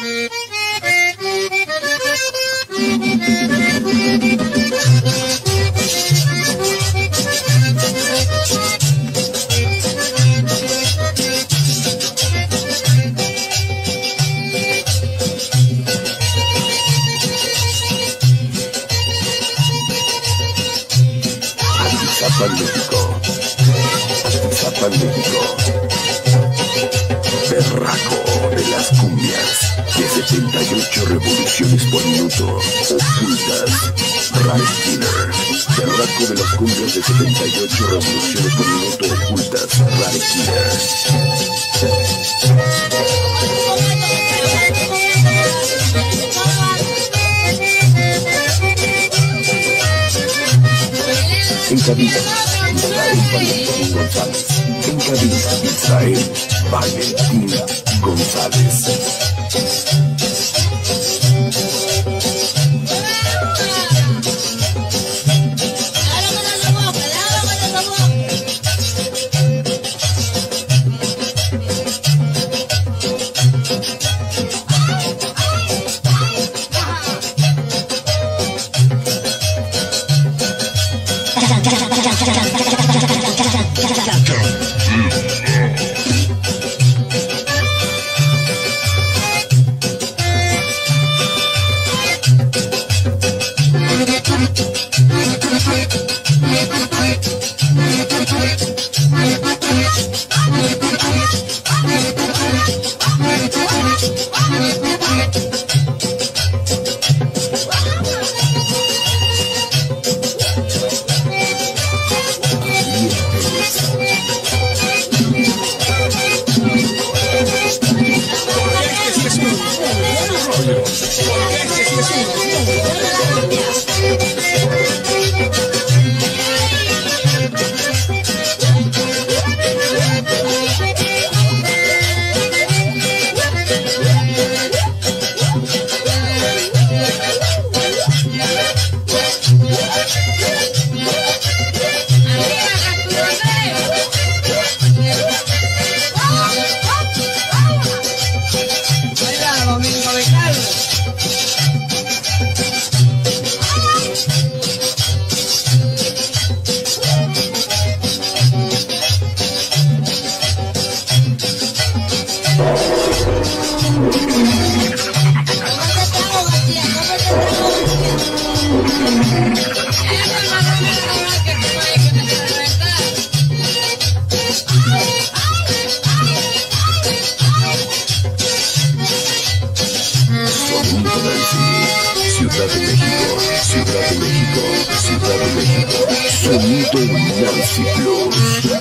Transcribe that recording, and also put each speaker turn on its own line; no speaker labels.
México. Zapan, México. Berraco de las cumbias de 78 revoluciones por minuto. Ocultas. Ride Killer. Berraco de las cumbias de 78 revoluciones por minuto. Ocultas. Ride Killer. En cabina, Israel Valentín González. En cabina, Israel Valentín González. Ciudad de México, Ciudad de México, Ciudad de México. Sonido Nancy Plus.